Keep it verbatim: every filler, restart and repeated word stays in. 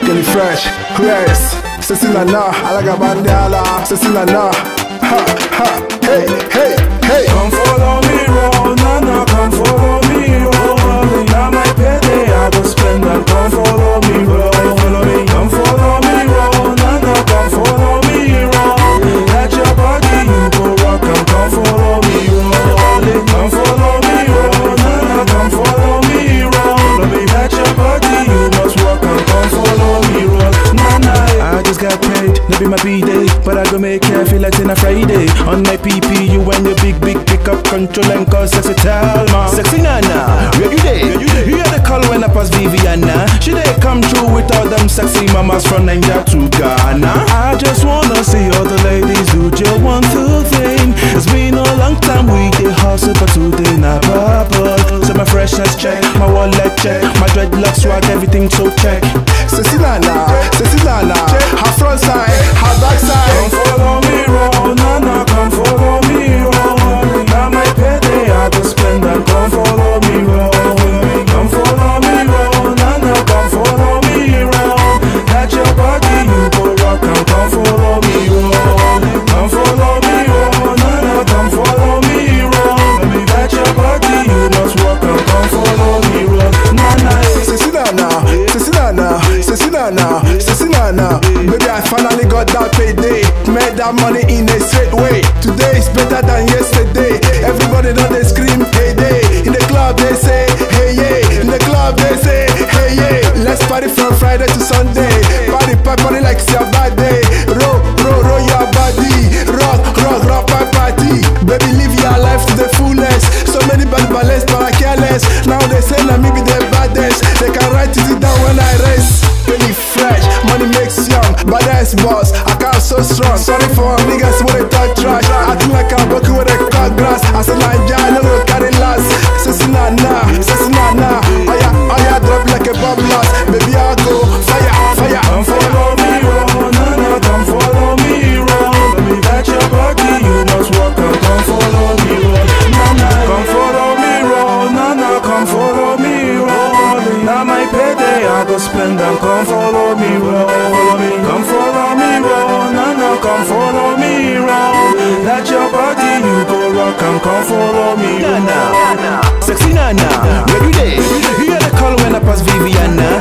Kelly Fresh, who else? Sexy Nana, Alaga Bandiala, Sexy Nana. Ha, ha, hey, hey, hey. Come follow me, roll, Nana, come follow me, roll. Now my payday, I go spend and come follow me, roll. Come follow me, roll, Nana, come follow me, roll. Let your body, you go rock and come follow me, roll. Come follow me, roll, Nana, come follow me, roll. Let your body, you must rock and come follow me, roll. Nana, I just got paid, that be my B-day, but I go make it feel like it's a Friday. On my P P, you and your big, big pick up control and cause sexy tell ma. Sexy Nana, where you there? You hear the call when I pass Viviana. She they come through with all them sexy mamas from Nigeria to Ghana. I just wanna see all the ladies do just one, two thing. It's been a long time we did hustle, but today not bubble. So my freshness check, my wallet check, my dreadlocks swag, everything so check. Sexy Nana, Sexy Nana, her front side, her back side. Come follow me, roll, Nana, come follow me, roll. Now my payday, I go spend and come follow me, roll. Come follow me, roll, Nana, come follow me, roll. Let your body, you go rock and come follow me, roll. Come follow me, roll, Nana, come follow me, roll. Let your body, you must rock and come follow me, roll. Nana, Sexy Nana, Sexy Nana, Sexy Nana, Sexy Nana. Baby, I finally got that payday. Made that money in a straight way. Today is better than yesterday. Everybody know they scream hey day. In the club they say hey yeah. In the club they say hey yeah. Let's party from Friday to Sunday. Party, party, party like it's your bad day. Roll, roll, roll your body. Rock, rock, rock my party. Baby, live your life to the fullest. So many bad ballets, but I careless. Now they say let me be the baddest. They can write it down when I race. Kelly Fresh, money makes young, but that's boss. I can't so strong. Sorry for niggas when they talk trash. I think like I'm working with a cut grass. I said Nigeria, I know they carry last. Sexy Nana, Sexy Nana. Oh yeah, oh yeah, drop like a bomb blast. Baby, I go fire, fire. Come follow me, roll, Nana, come follow me, roll. Let your body, you must walk and come follow me, roll. Nana, come follow me, roll, Nana, come follow me, roll. Now my payday, I go spend and come follow me, roll. Come follow me, roll, Nana, come follow me, roll. Let your body, you go rock and come follow me, Nana, Sexy Nana, where you there? You hear the call when I pass Viviana.